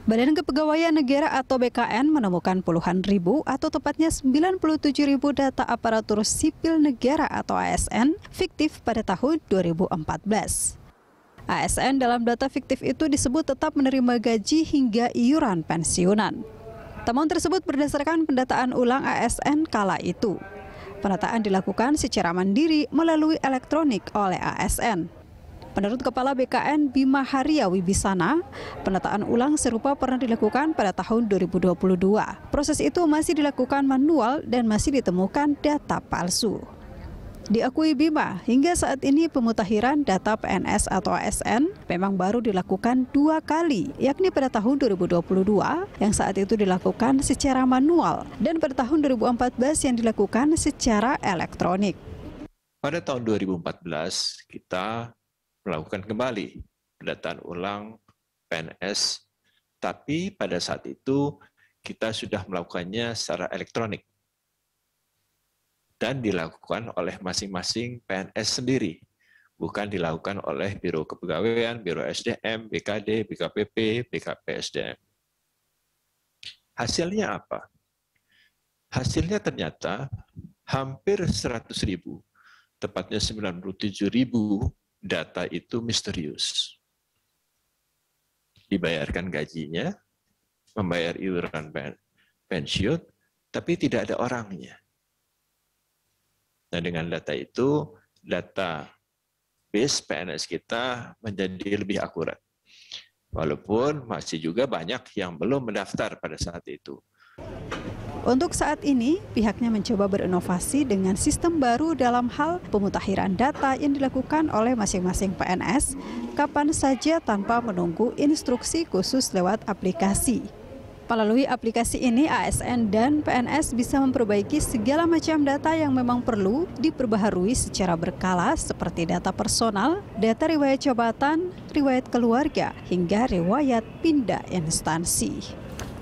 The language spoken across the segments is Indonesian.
Badan Kepegawaian Negara atau BKN menemukan puluhan ribu atau tepatnya 97.000 data aparatur sipil negara atau ASN fiktif pada tahun 2014. ASN dalam data fiktif itu disebut tetap menerima gaji hingga iuran pensiunan. Temuan tersebut berdasarkan pendataan ulang ASN kala itu. Pendataan dilakukan secara mandiri melalui elektronik oleh ASN. Menurut Kepala BKN Bima Haria Wibisana, pendataan ulang serupa pernah dilakukan pada tahun 2022. Proses itu masih dilakukan manual dan masih ditemukan data palsu. Diakui Bima, hingga saat ini pemutakhiran data PNS atau ASN memang baru dilakukan 2 kali, yakni pada tahun 2022 yang saat itu dilakukan secara manual dan pada tahun 2014 yang dilakukan secara elektronik. Pada tahun 2014 kita melakukan kembali pendataan ulang PNS, tapi pada saat itu kita sudah melakukannya secara elektronik dan dilakukan oleh masing-masing PNS sendiri, bukan dilakukan oleh Biro Kepegawaian, Biro SDM, BKD, BKPP, BKPSDM. Hasilnya apa? Hasilnya ternyata hampir 100.000, tepatnya 97.000 data itu misterius. Dibayarkan gajinya, membayar iuran pensiun, tapi tidak ada orangnya. Nah, dengan data itu, data base PNS kita menjadi lebih akurat. Walaupun masih juga banyak yang belum mendaftar pada saat itu. Untuk saat ini, pihaknya mencoba berinovasi dengan sistem baru dalam hal pemutakhiran data yang dilakukan oleh masing-masing PNS kapan saja tanpa menunggu instruksi khusus lewat aplikasi. Melalui aplikasi ini, ASN dan PNS bisa memperbaiki segala macam data yang memang perlu diperbaharui secara berkala seperti data personal, data riwayat jabatan, riwayat keluarga, hingga riwayat pindah instansi.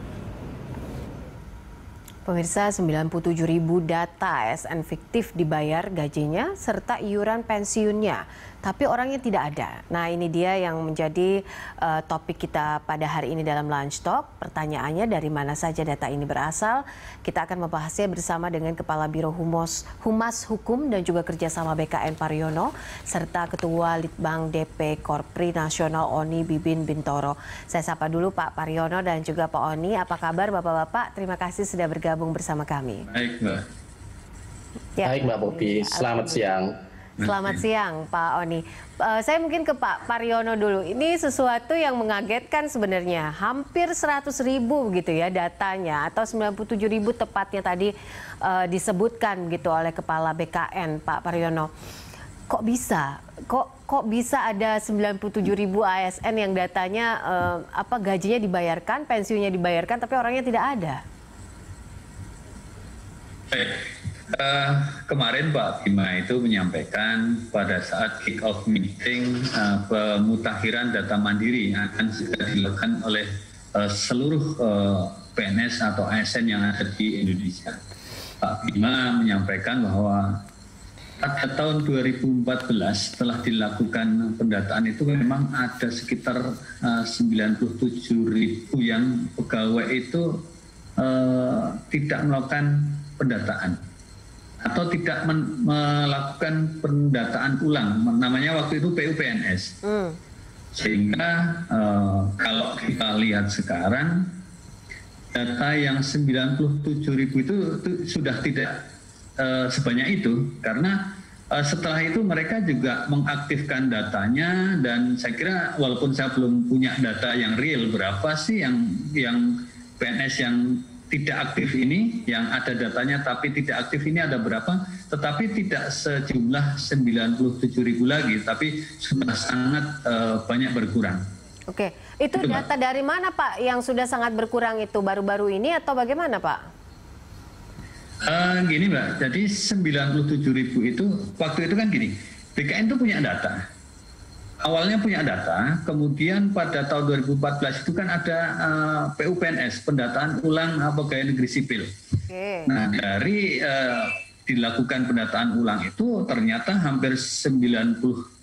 Pemirsa, 97.000 data ASN fiktif dibayar gajinya serta iuran pensiunnya, tapi orangnya tidak ada. Nah, ini dia yang menjadi topik kita pada hari ini dalam Lunch Talk. Pertanyaannya, dari mana saja data ini berasal? Kita akan membahasnya bersama dengan Kepala Biro Humas Hukum dan juga Kerjasama BKN Pariono, serta Ketua Litbang DP Korpri Nasional Oni Bibin Bintoro. Saya sapa dulu Pak Pariono dan juga Pak Oni. Apa kabar Bapak-Bapak? Terima kasih sudah bergabung bersama kami. Baik, Mbak. Ya. Baik, Mbak Popi. Selamat siang. Selamat siang, Pak Oni. Saya mungkin ke Pak Pariono dulu. Ini sesuatu yang mengagetkan sebenarnya. Hampir 100.000 gitu ya datanya, atau 97.000 tepatnya tadi disebutkan gitu oleh Kepala BKN, Pak Pariono. Kok bisa? Kok bisa ada 97.000 ASN yang datanya gajinya dibayarkan, pensiunnya dibayarkan, tapi orangnya tidak ada? Kemarin Pak Bima itu menyampaikan pada saat kick-off meeting pemutakhiran data mandiri yang akan segera dilakukan oleh seluruh PNS atau ASN yang ada di Indonesia. Pak Bima menyampaikan bahwa pada tahun 2014 telah dilakukan pendataan itu memang ada sekitar 97.000 yang pegawai itu tidak melakukan pendataan atau tidak melakukan pendataan ulang, namanya waktu itu PUPNS. Sehingga kalau kita lihat sekarang data yang 97.000 itu sudah tidak sebanyak itu, karena setelah itu mereka juga mengaktifkan datanya, dan saya kira walaupun saya belum punya data yang real berapa sih yang PNS yang tidak aktif ini, yang ada datanya tapi tidak aktif ini ada berapa, tetapi tidak sejumlah 97.000 lagi, tapi sudah sangat banyak berkurang. Oke, itu data dari mana Pak yang sudah sangat berkurang itu, baru-baru ini atau bagaimana Pak? Gini Mbak, jadi 97.000 itu, waktu itu kan gini, BKN itu punya data. Awalnya punya data, kemudian pada tahun 2014 itu kan ada PUPNS, pendataan ulang pegawai negeri sipil. Nah, dari dilakukan pendataan ulang itu ternyata hampir 97.000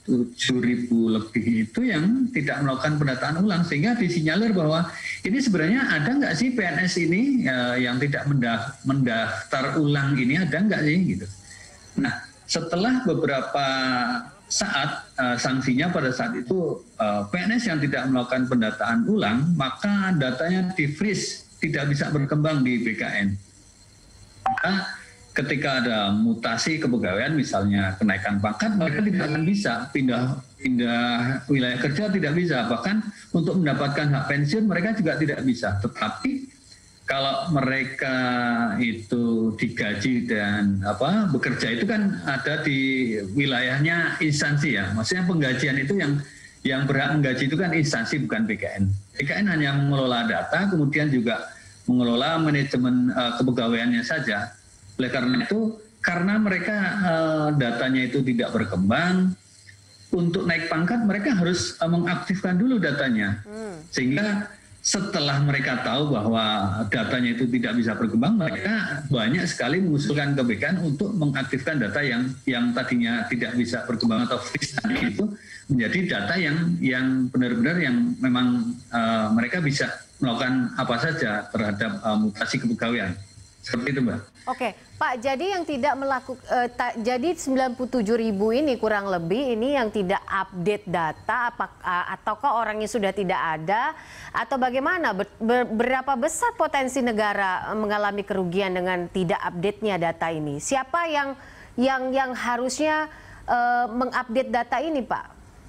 7.000 lebih itu yang tidak melakukan pendataan ulang, sehingga disinyalir bahwa ini sebenarnya ada nggak sih PNS ini yang tidak mendaftar ulang ini, ada nggak sih gitu. Nah, setelah beberapa saat sanksinya pada saat itu PNS yang tidak melakukan pendataan ulang, maka datanya di-freeze, tidak bisa berkembang di BKN. Maka ketika ada mutasi kepegawaian, misalnya kenaikan pangkat, mereka tidak akan bisa pindah wilayah kerja, tidak bisa. Bahkan untuk mendapatkan hak pensiun mereka juga tidak bisa. Tetapi kalau mereka itu digaji dan bekerja itu kan ada di wilayahnya instansi ya. Maksudnya penggajian itu yang berhak menggaji itu kan instansi, bukan BKN. BKN hanya mengelola data, kemudian juga mengelola manajemen kepegawaiannya saja. Oleh karena itu, karena mereka datanya itu tidak berkembang, untuk naik pangkat mereka harus mengaktifkan dulu datanya. Sehingga setelah mereka tahu bahwa datanya itu tidak bisa berkembang, mereka banyak sekali mengusulkan ke BKN untuk mengaktifkan data yang tadinya tidak bisa berkembang atau freeze itu menjadi data yang benar-benar yang memang mereka bisa melakukan apa saja terhadap mutasi kepegawaian. Seperti itu, Mbak. Oke, Pak, jadi yang tidak melakukan, jadi 97.000 ini kurang lebih ini yang tidak update data, ataukah orangnya sudah tidak ada, atau bagaimana? Berapa besar potensi negara mengalami kerugian dengan tidak update-nya data ini? Siapa yang harusnya mengupdate data ini, Pak?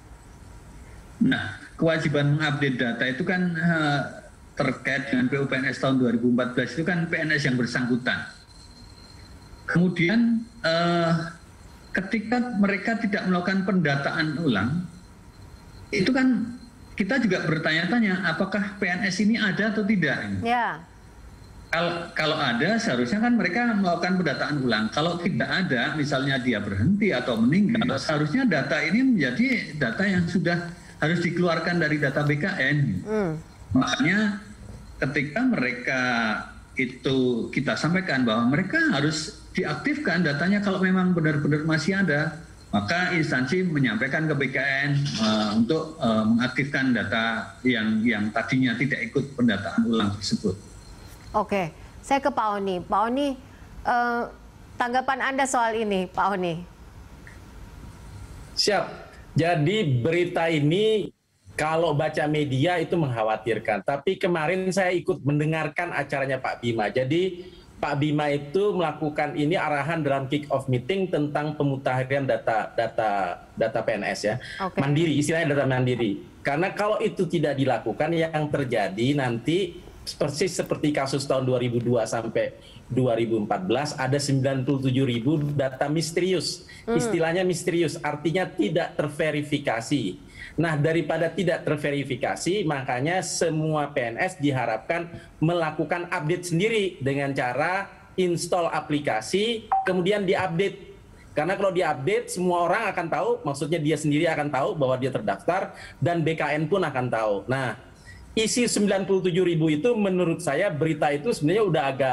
Nah, kewajiban mengupdate data itu kan terkait dengan PUPNS tahun 2014 itu kan PNS yang bersangkutan. Kemudian ketika mereka tidak melakukan pendataan ulang, itu kan kita juga bertanya-tanya apakah PNS ini ada atau tidak. Ya. Kalau ada, seharusnya kan mereka melakukan pendataan ulang. Kalau tidak ada, misalnya dia berhenti atau meninggal, seharusnya data ini menjadi data yang sudah harus dikeluarkan dari data BKN. Makanya ketika mereka itu kita sampaikan bahwa mereka harus diaktifkan datanya kalau memang benar-benar masih ada, maka instansi menyampaikan ke BKN untuk mengaktifkan data yang tadinya tidak ikut pendataan ulang tersebut. Oke, saya ke Pak Oni. Pak Oni, tanggapan Anda soal ini, Pak Oni? Siap. Jadi berita ini kalau baca media itu mengkhawatirkan. Tapi kemarin saya ikut mendengarkan acaranya Pak Bima. Jadi Pak Bima itu melakukan ini arahan dalam kick-off meeting tentang pemutahiran data PNS ya. Okay. Mandiri, istilahnya data mandiri. Karena kalau itu tidak dilakukan, yang terjadi nanti persis seperti kasus tahun 2002 sampai 2014 ada 97.000 data misterius. Istilahnya misterius, artinya tidak terverifikasi. Nah, daripada tidak terverifikasi, makanya semua PNS diharapkan melakukan update sendiri dengan cara install aplikasi, kemudian diupdate. Karena kalau diupdate, semua orang akan tahu, maksudnya dia sendiri akan tahu bahwa dia terdaftar, dan BKN pun akan tahu. Nah, isi 97.000 itu menurut saya berita itu sebenarnya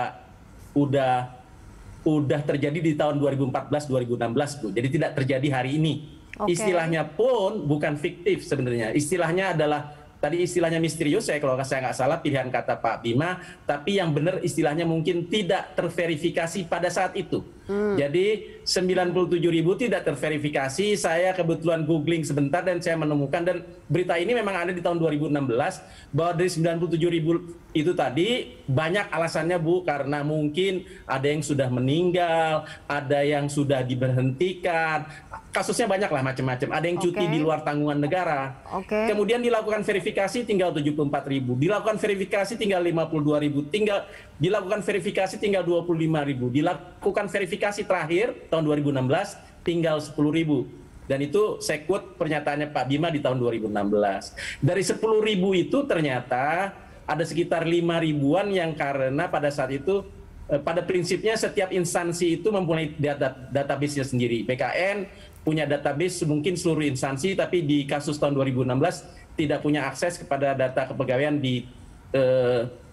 udah terjadi di tahun 2014-2016, Bu. Jadi tidak terjadi hari ini. Okay. Istilahnya pun bukan fiktif sebenarnya. Istilahnya adalah, tadi istilahnya misterius, kalau saya nggak salah pilihan kata Pak Bima, tapi yang benar istilahnya mungkin tidak terverifikasi pada saat itu. Jadi 97.000 tidak terverifikasi. Saya kebetulan googling sebentar dan saya menemukan, dan berita ini memang ada di tahun 2016, bahwa dari 97.000 itu tadi banyak alasannya, Bu, karena mungkin ada yang sudah meninggal, ada yang sudah diberhentikan, kasusnya banyak lah macam-macam. Ada yang cuti di luar tanggungan negara. Kemudian dilakukan verifikasi tinggal 74.000, dilakukan verifikasi tinggal 52.000, dilakukan verifikasi tinggal 25.000, dilakukan verifikasi terakhir tahun 2016 tinggal 10.000. Dan itu saya quote pernyataannya Pak Bima di tahun 2016. Dari 10.000 itu ternyata ada sekitar 5.000-an yang karena pada saat itu, pada prinsipnya setiap instansi itu mempunyai database-nya sendiri. BKN punya database mungkin seluruh instansi, tapi di kasus tahun 2016 tidak punya akses kepada data kepegawaian di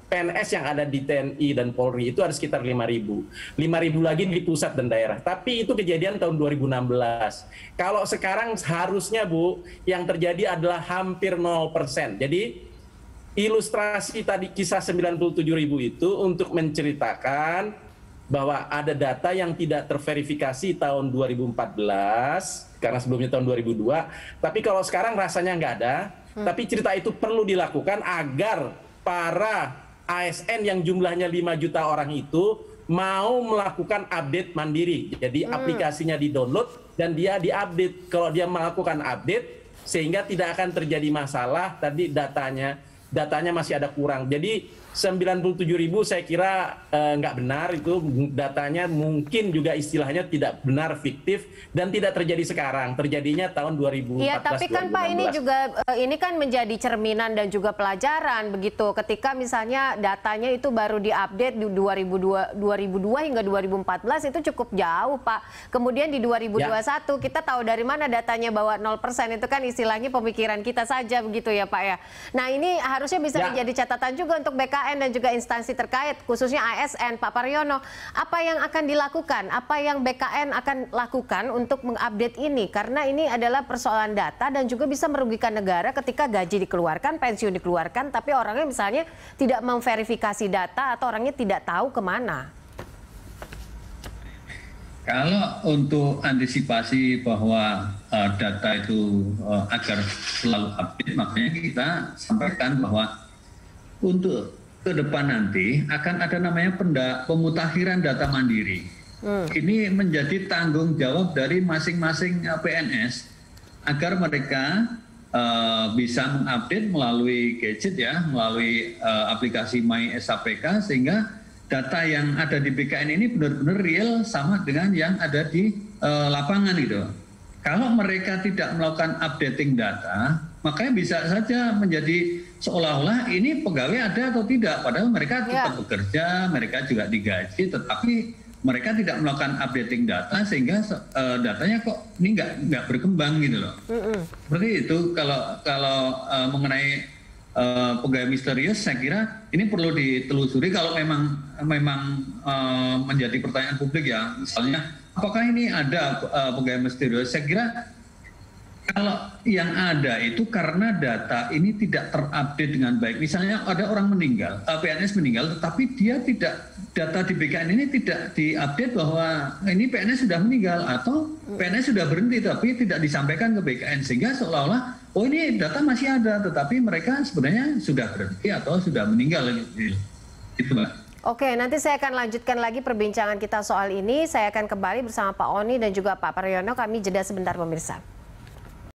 PNS yang ada di TNI dan Polri itu ada sekitar 5.000. 5.000 lagi di pusat dan daerah. Tapi itu kejadian tahun 2016. Kalau sekarang harusnya, Bu, yang terjadi adalah hampir 0%. Jadi ilustrasi tadi kisah 97.000 itu untuk menceritakan bahwa ada data yang tidak terverifikasi tahun 2014, karena sebelumnya tahun 2002. Tapi kalau sekarang rasanya nggak ada. Tapi cerita itu perlu dilakukan agar para ASN yang jumlahnya 5 juta orang itu mau melakukan update mandiri. Jadi aplikasinya di-download dan dia di-update. Kalau dia melakukan update sehingga tidak akan terjadi masalah tadi datanya masih ada kurang. Jadi 97.000 saya kira nggak benar, itu datanya mungkin juga istilahnya tidak benar, fiktif, dan tidak terjadi sekarang, terjadinya tahun 2014. Iya, tapi kan 2016. Pak ini juga ini kan menjadi cerminan dan juga pelajaran begitu. Ketika misalnya datanya itu baru diupdate di 2002 hingga 2014 itu cukup jauh, Pak. Kemudian di 2021 kita tahu dari mana datanya bahwa 0%, itu kan istilahnya pemikiran kita saja begitu ya, Pak ya. Nah, ini harusnya bisa menjadi catatan juga untuk BKN dan juga instansi terkait, khususnya ASN. Pak Paryono, apa yang akan dilakukan? Apa yang BKN akan lakukan untuk mengupdate ini? Karena ini adalah persoalan data dan juga bisa merugikan negara ketika gaji dikeluarkan, pensiun dikeluarkan, tapi orangnya misalnya tidak memverifikasi data atau orangnya tidak tahu kemana. Kalau untuk antisipasi bahwa data itu agar selalu update, makanya kita sampaikan bahwa untuk ke depan nanti akan ada namanya pemutakhiran data mandiri. Ini menjadi tanggung jawab dari masing-masing PNS agar mereka bisa mengupdate melalui gadget ya, melalui aplikasi My SAPK, sehingga data yang ada di BKN ini benar-benar real sama dengan yang ada di lapangan gitu. Kalau mereka tidak melakukan updating data, makanya bisa saja menjadi seolah-olah ini pegawai ada atau tidak, padahal mereka tetap bekerja, mereka juga digaji, tetapi mereka tidak melakukan updating data sehingga datanya kok ini nggak berkembang gitu loh. Seperti itu kalau mengenai pegawai misterius, saya kira ini perlu ditelusuri kalau memang menjadi pertanyaan publik ya, misalnya apakah ini ada pegawai misterius. Saya kira kalau yang ada itu karena data ini tidak terupdate dengan baik. Misalnya ada orang meninggal, PNS meninggal, tetapi dia tidak, data di BKN ini tidak diupdate bahwa ini PNS sudah meninggal atau PNS sudah berhenti, tapi tidak disampaikan ke BKN, sehingga seolah-olah oh ini data masih ada, tetapi mereka sebenarnya sudah berhenti atau sudah meninggal. Itu, Mbak. Oke, nanti saya akan lanjutkan lagi perbincangan kita soal ini. Saya akan kembali bersama Pak Oni dan juga Pak Paryono. Kami jeda sebentar, pemirsa.